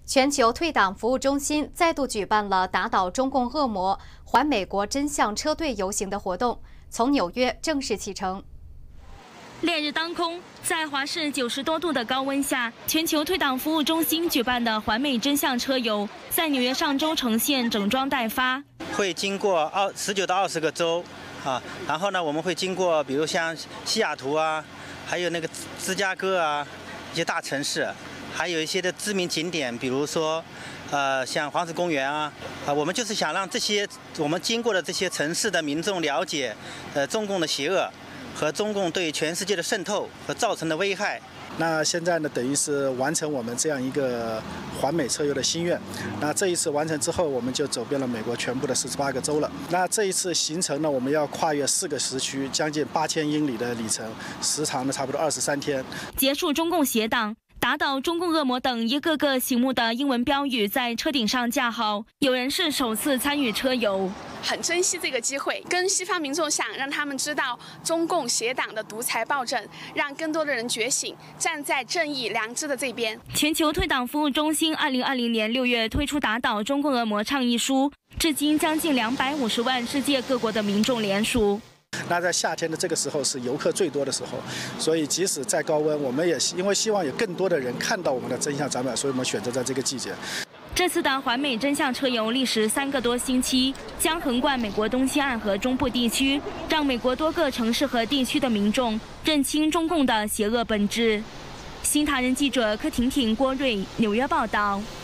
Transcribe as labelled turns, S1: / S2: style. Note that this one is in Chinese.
S1: 全球退党服务中心再度举办了打倒中共恶魔、还美国真相车队游行的活动，从纽约正式启程。
S2: 烈日当空，在华氏90多度的高温下，全球退党服务中心举办的环美真相车游，在纽约上周呈现整装待发。
S3: 会经过19到20个州啊，然后呢，我们会经过比如像西雅图啊，还有那个芝加哥啊，一些大城市。 还有一些的知名景点，比如说，像黄石公园啊，我们就是想让这些我们经过的这些城市的民众了解，中共的邪恶和中共对全世界的渗透和造成的危害。
S4: 那现在呢，等于是完成我们这样一个环美车游的心愿。那这一次完成之后，我们就走遍了美国全部的48个州了。那这一次行程呢，我们要跨越4个时区，将近8000英里的里程，时长呢差不多23天。
S2: 结束中共邪党。 打倒中共恶魔等一个个醒目的英文标语在车顶上架好，有人是首次参与车游，
S5: 很珍惜这个机会，跟西方民众讲，让他们知道中共邪党的独裁暴政，让更多的人觉醒，站在正义良知的这边。
S2: 全球退党服务中心2020年6月推出打倒中共恶魔倡议书，至今将近250万世界各国的民众联署。
S4: 那在夏天的这个时候是游客最多的时候，所以即使再高温，我们也因为希望有更多的人看到我们的真相展板，所以我们选择在这个季节。
S2: 这次的环美真相车游历时3个多星期，将横贯美国东西岸和中部地区，让美国多个城市和地区的民众认清中共的邪恶本质。新唐人记者柯婷婷、郭瑞纽约报道。